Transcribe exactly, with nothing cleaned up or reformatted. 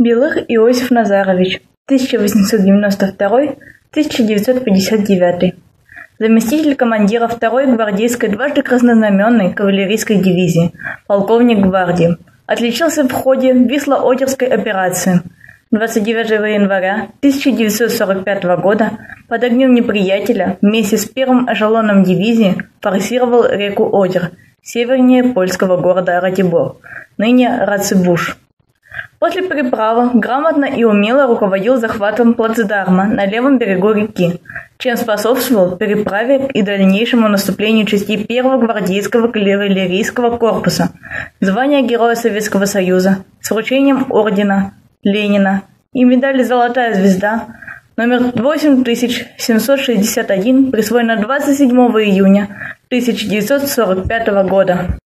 Белых Иосиф Назарович, тысяча восемьсот девяносто второй — тысяча девятьсот пятьдесят девятый. Заместитель командира второй гвардейской дважды краснознаменной кавалерийской дивизии, полковник гвардии. Отличился в ходе Висло-Одерской операции. двадцать девятого января тысяча девятьсот сорок пятого года под огнем неприятеля вместе с первым эшелоном дивизии форсировал реку Одер, севернее польского города Ратибор, ныне Рацибуш. После переправы грамотно и умело руководил захватом плацдарма на левом берегу реки, чем способствовал переправе и дальнейшему наступлению частей первого гвардейского кавалерийского корпуса, звания Героя Советского Союза с вручением ордена Ленина и медали «Золотая звезда» номер восемь тысяч семьсот шестьдесят один, присвоена двадцать седьмого июня тысяча девятьсот сорок пятого года.